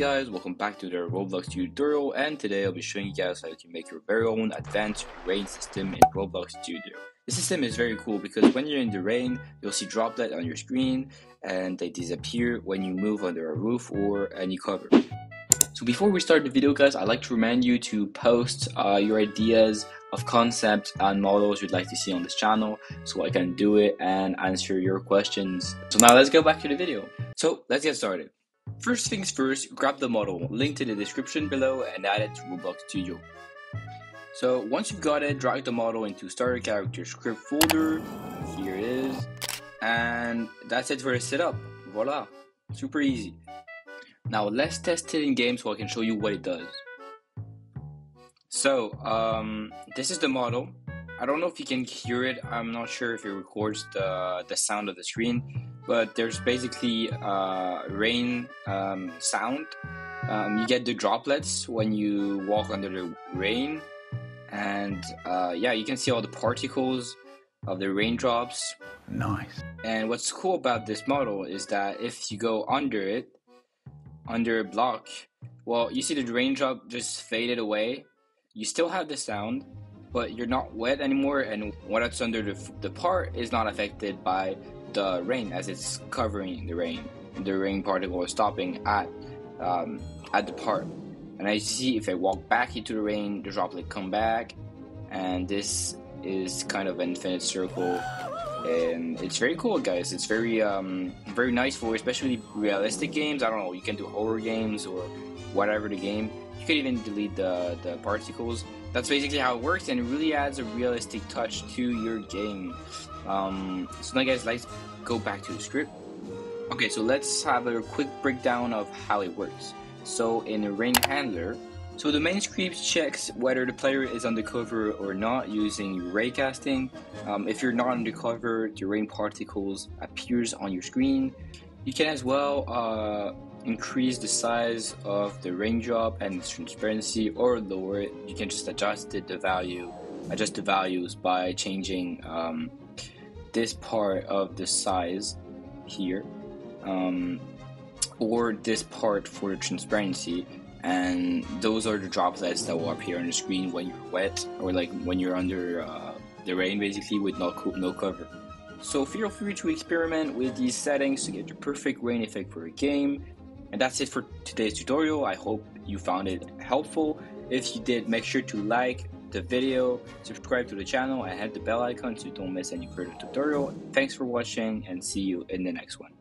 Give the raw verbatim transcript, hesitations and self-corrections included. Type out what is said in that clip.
guys, welcome back to the Roblox tutorial, and today I'll be showing you guys how you can make your very own advanced rain system in Roblox Studio. This system is very cool because when you're in the rain, you'll see droplets on your screen and they disappear when you move under a roof or any cover. So before we start the video guys, I'd like to remind you to post uh, your ideas of concepts and models you'd like to see on this channel so I can do it and answer your questions. So now let's go back to the video. So let's get started. First things first, grab the model, link to the description below, and add it to Roblox Studio. So once you've got it, drag the model into starter character script folder. Here it is. And that's it for the setup. Voila. Super easy. Now let's test it in game so I can show you what it does. So um, this is the model. I don't know if you can hear it. I'm not sure if it records the, the sound of the screen. But there's basically uh, rain um, sound. Um, you get the droplets when you walk under the rain, and uh, yeah, you can see all the particles of the raindrops. Nice. And what's cool about this model is that if you go under it, under a block, well, you see the raindrop just faded away. You still have the sound, but you're not wet anymore, and what's under the, the part is not affected by the rain as it's covering the rain. The rain particle is stopping at um, at the part, and I see if I walk back into the rain, the droplet come back, and this is kind of an infinite circle, and it's very cool, guys. It's very um, very nice for especially realistic games. I don't know, you can do horror games or whatever the game. You could even delete the the particles. That's basically how it works, and it really adds a realistic touch to your game. Um, so now guys, let's go back to the script. Okay, so let's have a quick breakdown of how it works. So in a rain handler, so the main script checks whether the player is undercover or not using raycasting. Um, if you're not undercover, the rain particles appears on your screen. You can as well uh, increase the size of the raindrop and its transparency, or lower it. You can just adjust it, the value, adjust the values by changing um, this part of the size here, um, or this part for the transparency, and those are the droplets that will appear on the screen when you're wet, or like when you're under uh, the rain, basically with no, no cover. So feel free to experiment with these settings to get the perfect rain effect for your game. And that's it for today's tutorial. I hope you found it helpful. If you did, make sure to like the video, subscribe to the channel, and hit the bell icon so you don't miss any further tutorial. Thanks for watching, and see you in the next one.